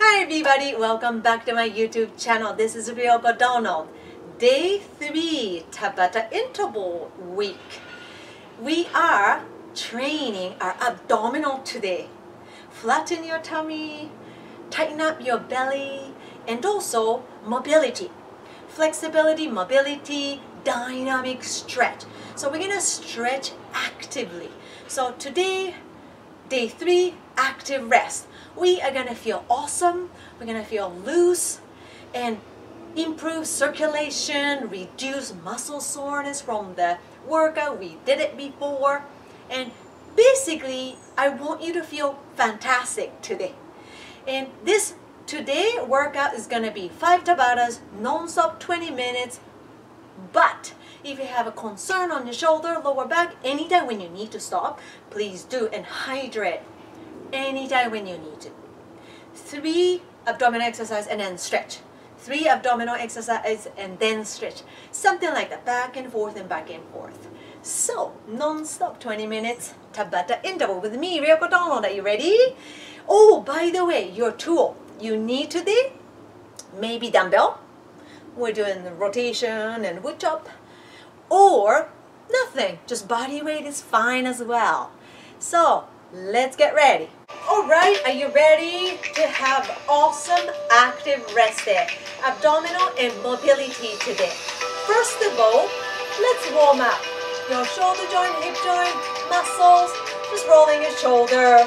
Hi everybody, welcome back to my YouTube channel. This is Ryoko Donald. Day 3 Tabata interval week. We are training our abdominal today. Flatten your tummy, tighten up your belly, and also mobility. Flexibility, mobility, dynamic stretch. So we're gonna stretch actively. So today, day 3, active rest. We are gonna feel awesome, we're gonna feel loose, and improve circulation, reduce muscle soreness from the workout. We did it before. And basically, I want you to feel fantastic today. And this today workout is gonna be 5 Tabatas, non-stop 20 minutes. But if you have a concern on your shoulder, lower back, anytime when you need to stop, please do, and hydrate anytime when you need to. 3 abdominal exercise and then stretch. 3 abdominal exercise and then stretch. Something like that, back and forth and back and forth. So, non-stop 20 minutes, Tabata interval with me, Ryoko Donald. Are you ready? Oh, by the way, your tool you need today, maybe dumbbell. We're doing the rotation and wood chop. Or nothing, just body weight is fine as well. So, let's get ready. Alright, are you ready to have awesome active rest day? Abdominal and mobility today. First of all, let's warm up. Your shoulder joint, hip joint, muscles, just rolling your shoulder.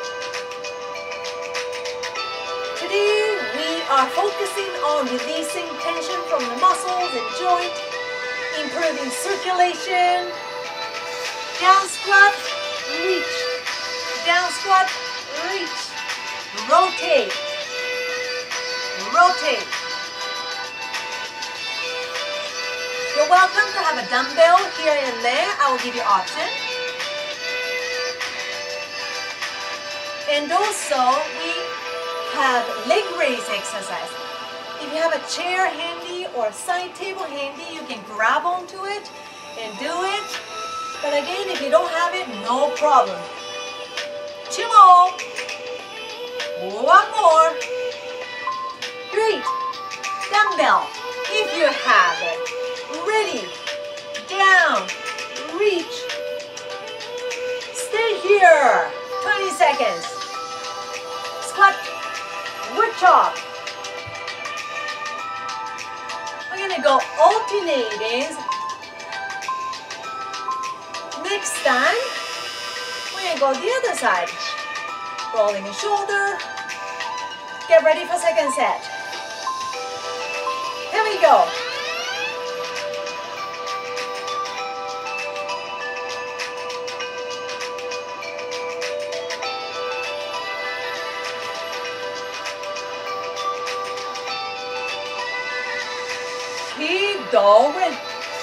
Today we are focusing on releasing tension from the muscles and joint, improving circulation. Down squat, reach. Down squat, reach. Rotate. Rotate. You're welcome to have a dumbbell here and there. I will give you option. And also, we have leg raise exercise. If you have a chair handy or a side table handy, you can grab onto it and do it. But again, if you don't have it, no problem. 2 more. 1 more. Great. Dumbbell, if you have it. Ready. Down. Reach. Stay here. 20 seconds. Squat. Wood chop. We're gonna go alternating. Next time, we're gonna go the other side. Rolling your shoulder. Get ready for second set. Here we go. Keep going.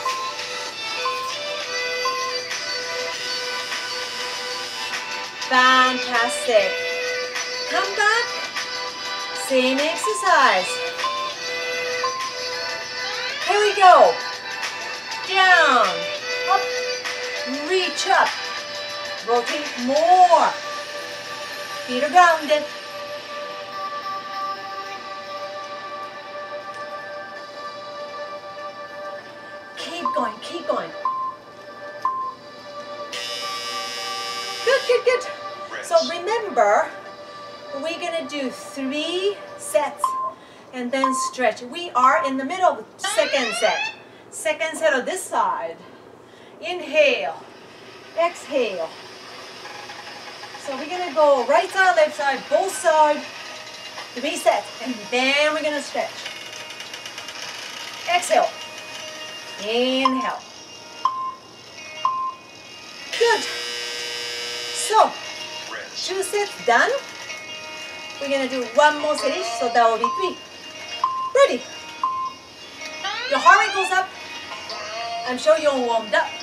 Fantastic. Come back. Same exercise. Here we go. Down. Up. Reach up. Rotate more. Feet are grounded. Keep going, keep going. Good, good, good. So remember, we're gonna do 3 sets and then stretch. We are in the middle of the second set. Second set of this side. Inhale, exhale. So we're gonna go right side, left side, both sides. 3 sets, and then we're gonna stretch. Exhale. Inhale. Good. So, 2 sets done. We're gonna do 1 more set each, so that will be 3. Ready? Your heart rate goes up. I'm sure you're warmed up.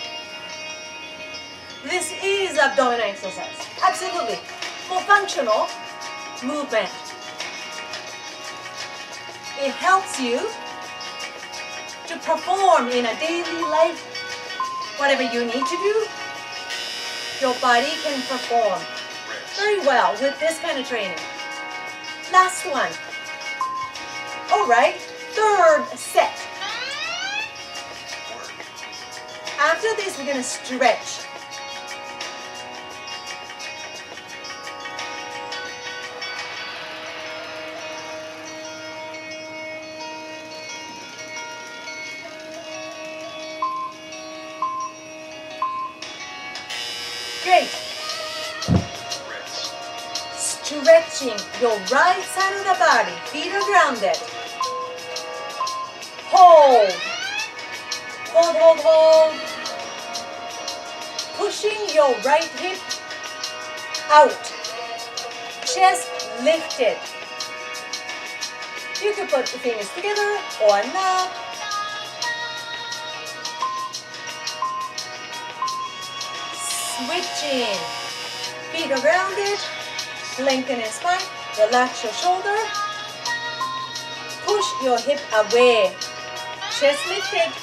This is abdominal exercise. Absolutely. For functional movement. It helps you to perform in a daily life, whatever you need to do, your body can perform very well with this kind of training. Last one. All right, third set. After this, we're gonna stretch. Great. Stretching your right side of the body. Feet are grounded. Hold. Hold, hold, hold. Pushing your right hip out. Chest lifted. You can put the fingers together or not. Switching. Feet are grounded. Lengthen your spine. Relax your shoulder. Push your hip away. Chest lifted.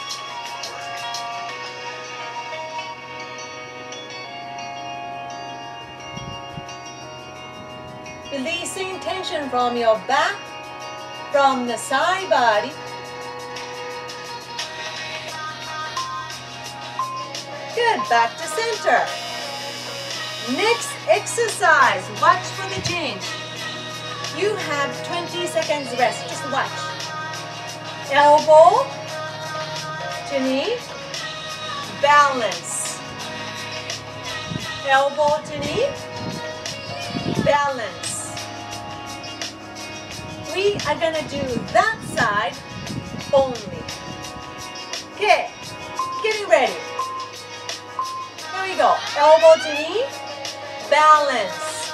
Releasing tension from your back, from the side body. Good, back to center. Next exercise, watch for the change. You have 20 seconds rest, just watch. Elbow to knee, balance. Elbow to knee, balance. We are gonna do that side only. Okay, getting ready. Here we go. Elbow to knee, balance.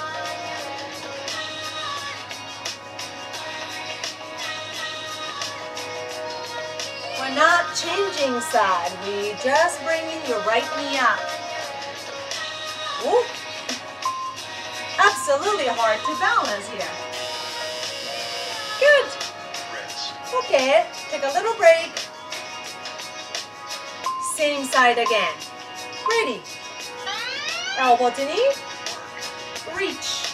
We're not changing side. We just bringing your right knee up. Ooh. Absolutely hard to balance here. Good. Okay, take a little break. Same side again. Ready. Elbow to knee. Reach.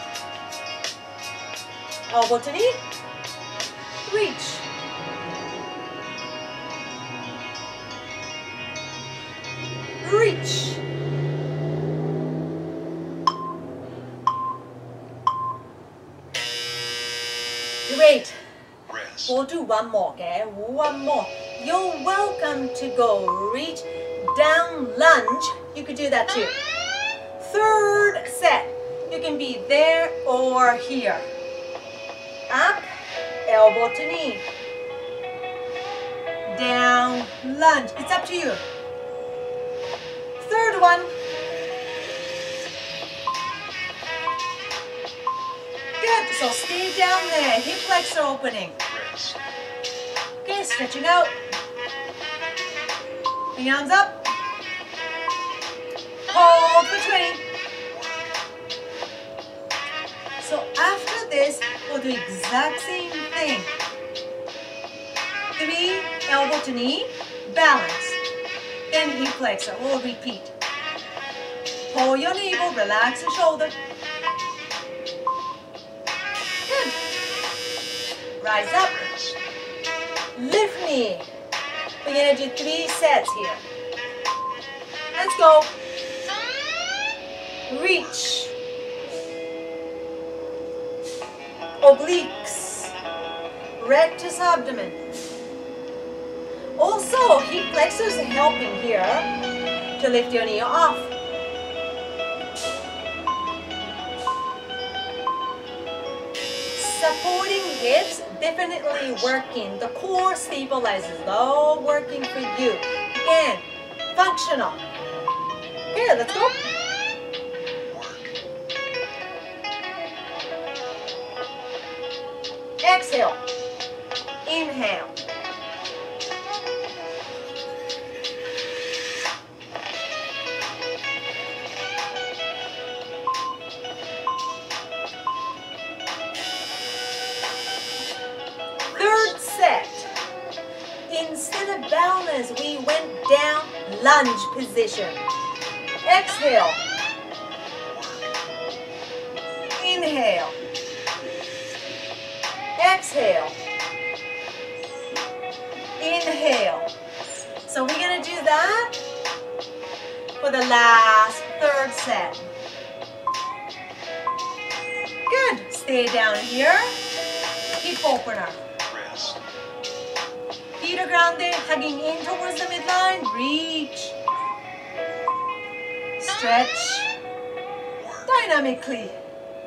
Elbow to knee. Reach. Reach. Great. We'll do one more, okay? One more. You're welcome to go reach, down, lunge. You could do that too. Third set. You can be there or here. Up, elbow to knee. Down, lunge. It's up to you. Third one. Good, so stay down there. Hip flexor opening. Okay, stretching out. Hands up. Hold for 20. So after this, we'll do exact same thing. 3, elbow to knee, balance. Then hip flexor, we'll repeat. Pull your navel, relax your shoulder. Good. Rise up. Lift knee. We're going to do 3 sets here. Let's go. Reach. Obliques. Rectus abdomen. Also, hip flexors are helping here to lift your knee off. Supporting hips, definitely working. The core stabilizes, all working for you. Again, functional. Okay, let's go. Exhale. Inhale. Third set. Instead of balance, we went down, lunge position. Exhale. Inhale. Exhale. Inhale. So we're going to do that for the last third set. Good. Stay down here. Hip opener. Feet are grounded, hugging in towards the midline. Reach. Stretch dynamically.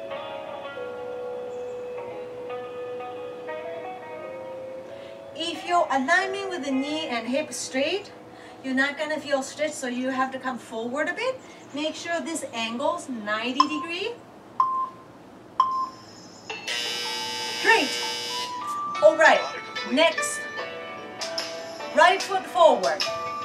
If your alignment with the knee and hip straight, you're not going to feel stretch, so you have to come forward a bit. Make sure this angle's 90 degrees. Great. All right, next. Right foot forward.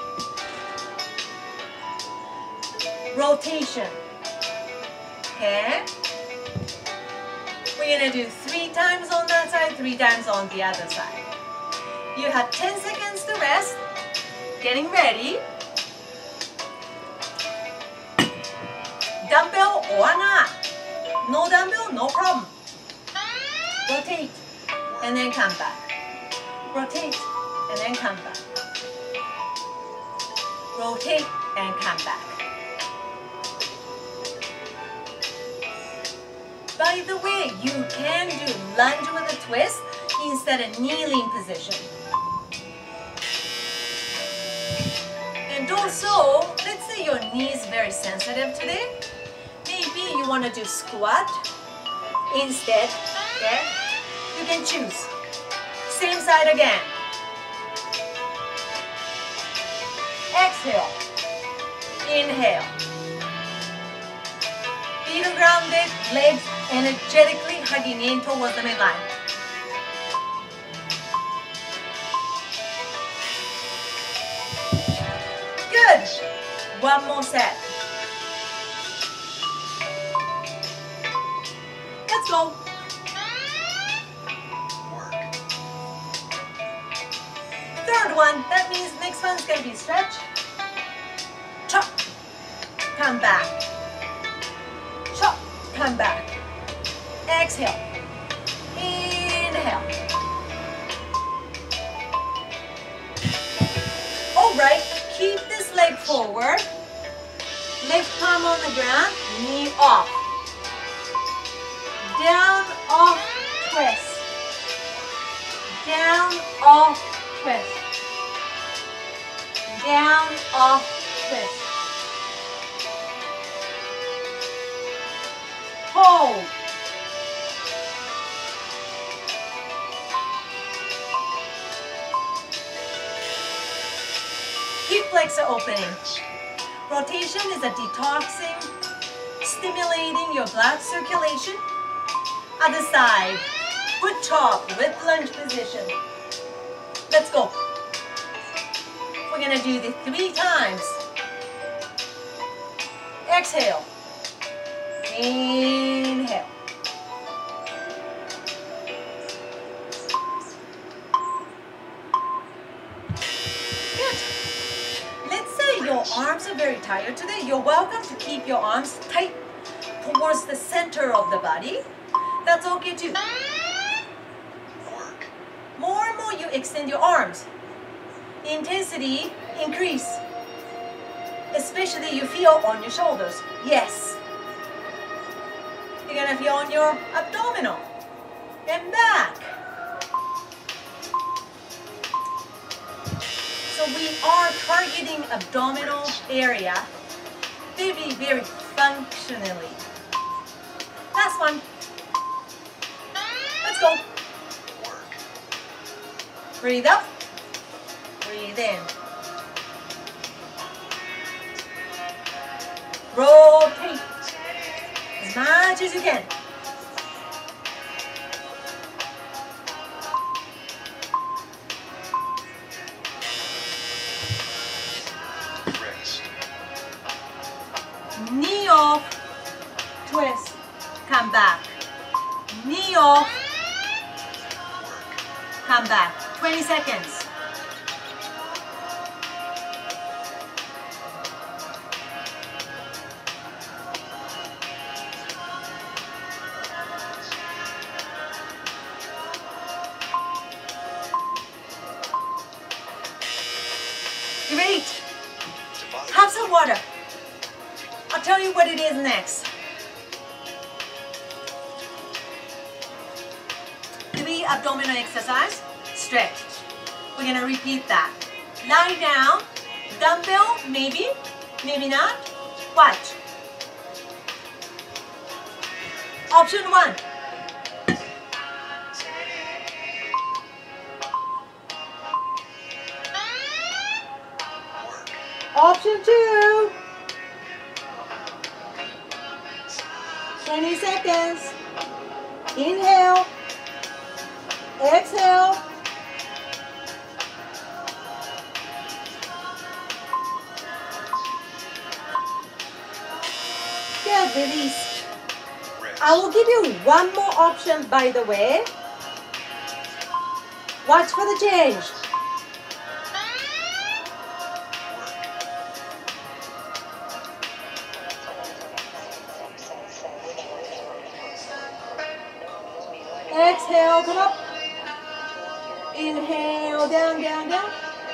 Rotation. Okay? We're going to do 3 times on that side, 3 times on the other side. You have 10 seconds to rest. Getting ready. Dumbbell or not. No dumbbell, no problem. Rotate and then come back. Rotate and then come back. Rotate and come back. By the way, you can do lunge with a twist instead of kneeling position. And also, let's say your knee is very sensitive today. Maybe you want to do squat instead. Okay? You can choose. Same side again. Exhale. Inhale. Feet are grounded, legs energetically hugging in towards the midline. Good. One more set. Let's go. Third one, that means next one's going to be stretch. Chop. Come back. Chop. Come back. Exhale. Inhale. Alright, keep this leg forward. Left palm on the ground, knee off. Down, off, twist. Down, off, twist. Down, off, twist. Hold. Hip flexor opening. Rotation is a detoxing, stimulating your blood circulation. Other side, foot chop with lunge position. Let's go. We're gonna do this 3 times. Exhale. Inhale. Good. Let's say your arms are very tired today. You're welcome to keep your arms tight towards the center of the body. That's okay too. More and more you extend your arms. Intensity increase. Especially you feel on your shoulders. Yes. You're gonna feel on your abdominal and back. So we are targeting abdominal area very, very functionally. Last one. Let's go. Breathe up. Breathe in. Rotate as much as you can. Knee off, twist, come back. Knee off, come back. 20 seconds. I'll tell you what it is next. 3 abdominal exercise, stretch. We're gonna repeat that. Lie down, dumbbell, maybe, maybe not. Watch. Option 1. Option 2. 20 seconds. Inhale. Exhale. Good, release. I will give you one more option, by the way. Watch for the change. Exhale, come up. Inhale, down, down, down.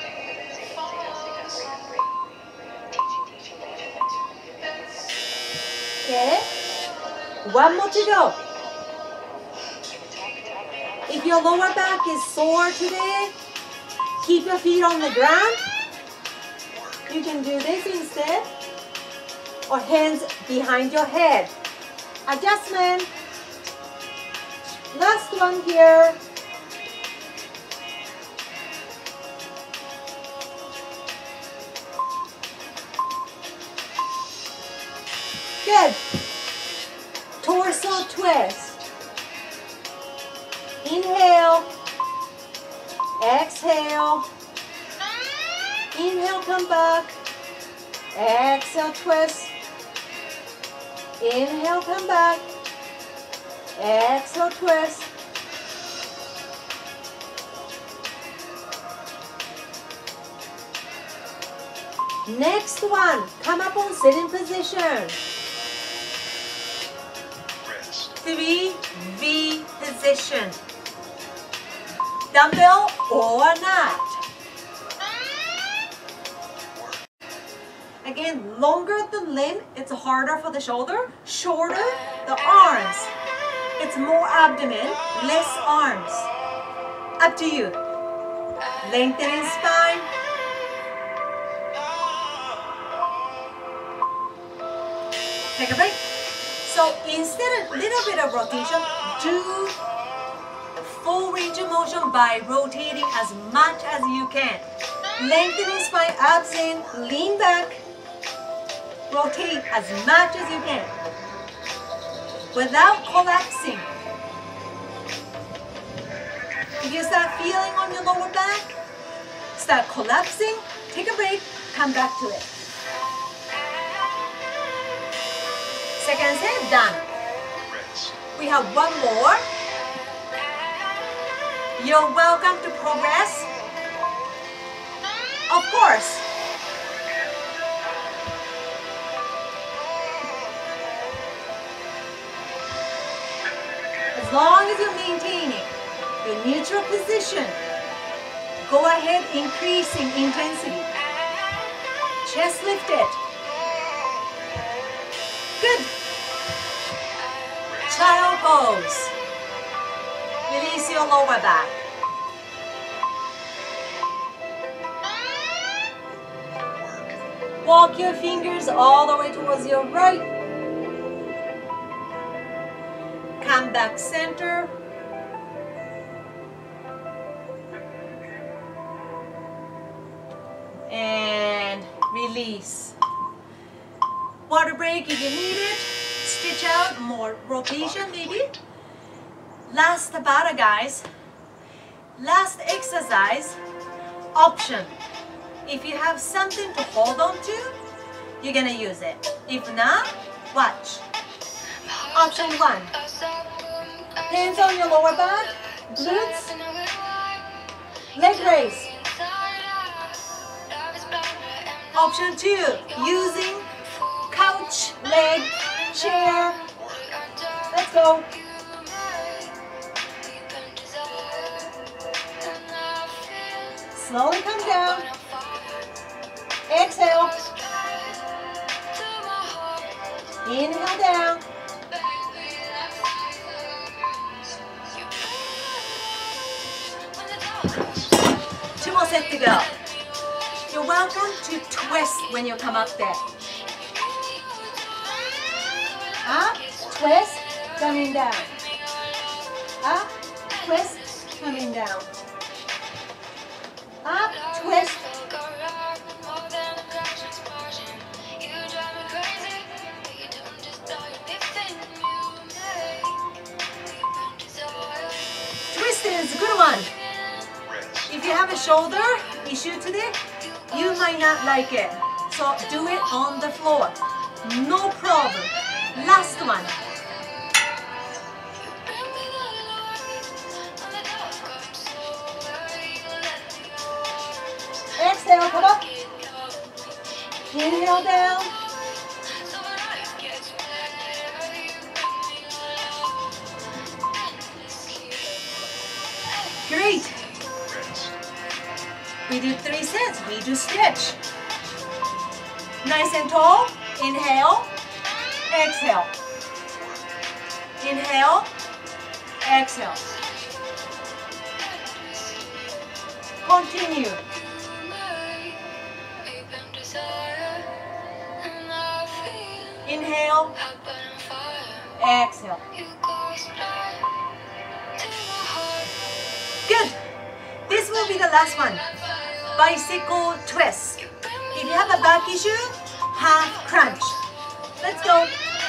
Okay. One more to go. If your lower back is sore today, keep your feet on the ground. You can do this instead. Or hands behind your head. Adjustment. Last one here. Good. Torso twist. Inhale. Exhale. Inhale, come back. Exhale, twist. Inhale, come back. Exhale, twist. Next one, come up on sitting position. 3V position. Dumbbell or not. Again, longer the limb, it's harder for the shoulder. Shorter, the arms. It's more abdomen, less arms. Up to you. Lengthening spine. Take a break. So instead of a little bit of rotation, do full range of motion by rotating as much as you can. Lengthening spine, abs in, lean back. Rotate as much as you can without collapsing. If you start feeling on your lower back, start collapsing, take a break, come back to it. Second set, done. We have one more. You're welcome to progress. Of course. As long as you're maintaining the neutral position, go ahead increasing intensity. Chest lifted. Good. Child pose. Release your lower back. Walk your fingers all the way towards your right. Come back center. And release. Water break if you need it. Stretch out, more rotation maybe. Last Tabata, guys. Last exercise, option. If you have something to hold on to, you're gonna use it. If not, watch. Option 1. Hands on your lower back, glutes, leg raise. Option 2, using couch, leg, chair. Let's go. Slowly come down. Exhale. Inhale down. 2 more sets to go. You're welcome to twist when you come up there. Up, twist, coming down. Up, twist, coming down. Up, twist. Twisting is a good one. If you have a shoulder issue today, you might not like it. So do it on the floor. No problem. Last one. Exhale, come up. Inhale down. Great. We do 3 sets. We do stretch. Nice and tall. Inhale. Exhale. Inhale. Exhale. Continue. Inhale. Exhale. Good. This will be the last one. Bicycle twist. If you have a back issue, half crunch. Let's go.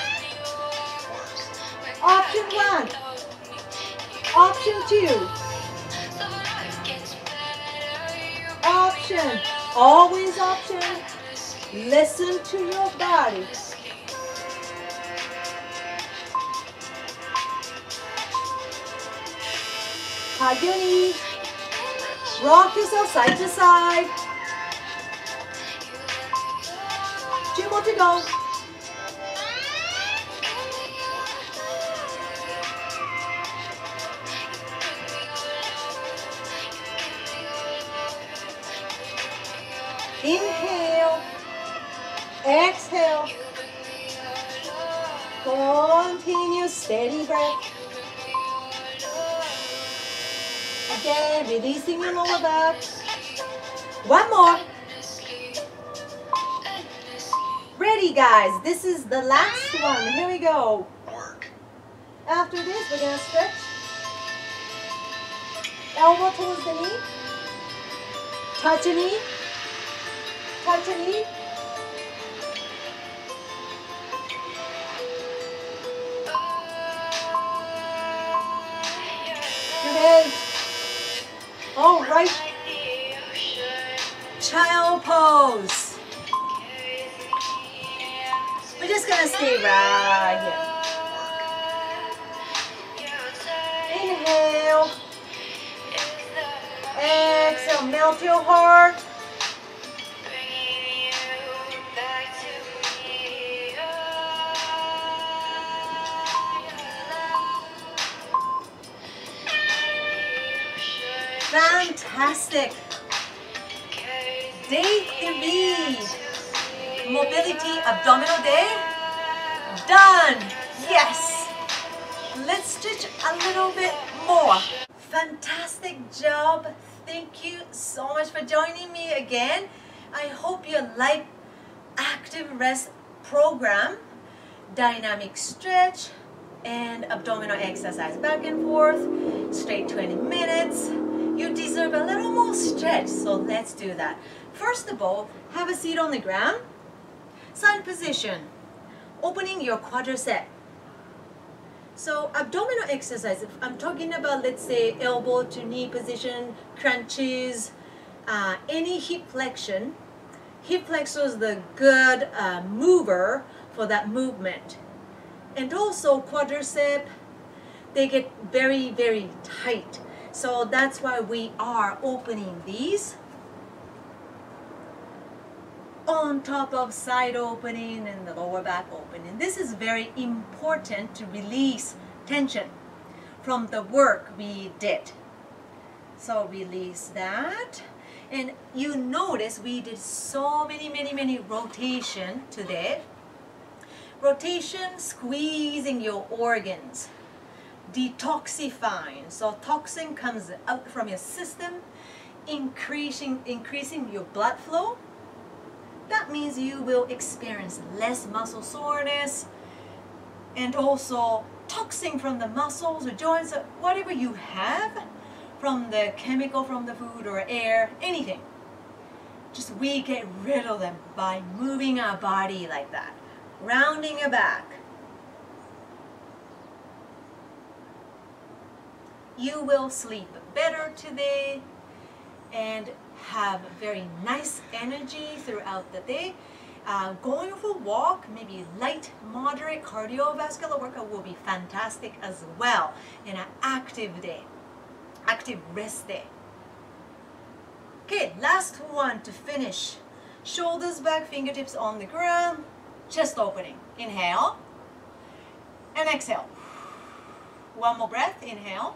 Option 1. Option 2. Option. Always option. Listen to your body. Hug your knee. Rock yourself side to side. 2 more to go. Inhale. Exhale. Continue steady breath. Again, releasing your lower back. 1 more. Ready, guys. This is the last one. Here we go. After this, we're going to stretch. Elbow towards the knee. Touch a knee. Touch a knee. Good. All right. Child pose. We're just gonna stay right here. Inhale. Exhale. Melt your heart. Fantastic. Day 3. Mobility abdominal day. Done. Yes. Let's stretch a little bit more. Fantastic job. Thank you so much for joining me again. I hope you like active rest program, dynamic stretch, and abdominal exercise back and forth, straight 20 minutes. You deserve a little more stretch, so let's do that. First of all, have a seat on the ground. Side position, opening your quadricep. So abdominal exercise, if I'm talking about, let's say, elbow to knee position, crunches, any hip flexion. Hip flexor is the good mover for that movement. And also quadricep, they get very, very tight. So that's why we are opening these on top of side opening and the lower back opening. This is very important to release tension from the work we did. So release that. And you notice we did so many rotation today. Rotation, squeezing your organs. Detoxifying, so toxin comes out from your system, increasing your blood flow. That means you will experience less muscle soreness, and also toxin from the muscles or joints, or whatever you have from the chemical from the food or air, anything. Just we get rid of them by moving our body like that, rounding your back. You will sleep better today and have very nice energy throughout the day. Going for a walk, maybe light, moderate cardiovascular workout will be fantastic as well in an active day, active rest day. Okay, last one to finish. Shoulders back, fingertips on the ground, chest opening. Inhale and exhale. One more breath, inhale.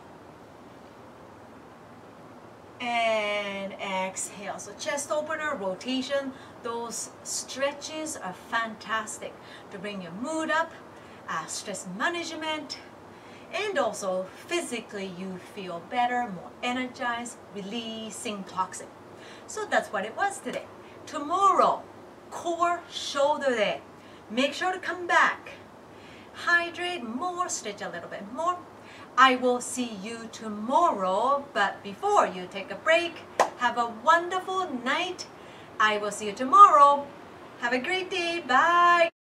And exhale. So chest opener, rotation, those stretches are fantastic to bring your mood up, stress management, and also physically you feel better, more energized, releasing toxin. So that's what it was today. Tomorrow, core shoulder day. Make sure to come back. Hydrate more, stretch a little bit more. I will see you tomorrow, but before you take a break, have a wonderful night. I will see you tomorrow. Have a great day. Bye.